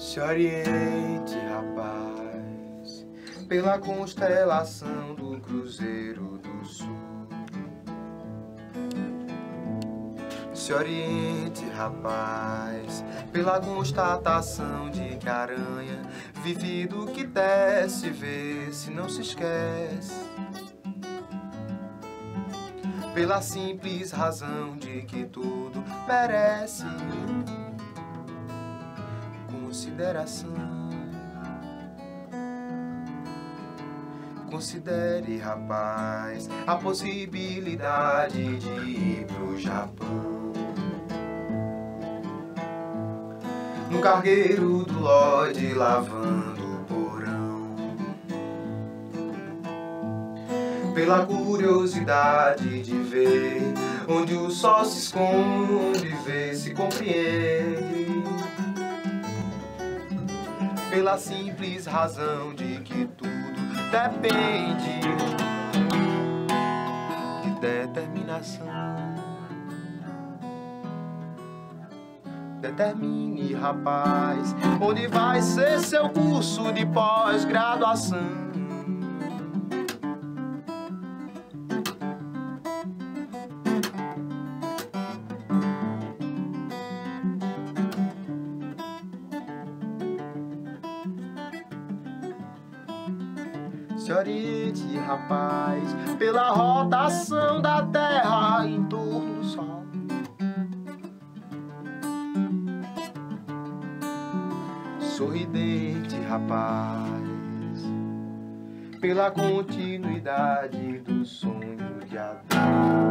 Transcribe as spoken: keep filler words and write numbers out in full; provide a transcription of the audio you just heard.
Se oriente, rapaz, pela constelação do Cruzeiro do Sul. Se oriente, rapaz, pela constatação de que a aranha vive do que desce, vê se não se esquece. Pela simples razão de que tudo merece consideração. Considere, rapaz, a possibilidade de ir pro Japão. No cargueiro do Lorde lavando o porão. Pela curiosidade de ver onde o sol se esconde, vê se compreende. Pela simples razão de que tudo depende de determinação. Determine, rapaz, onde vai ser seu curso de pós-graduação. Se oriente, rapaz, pela rotação da Terra em torno do Sol. Sorridente, rapaz, pela continuidade do sonho de Adão.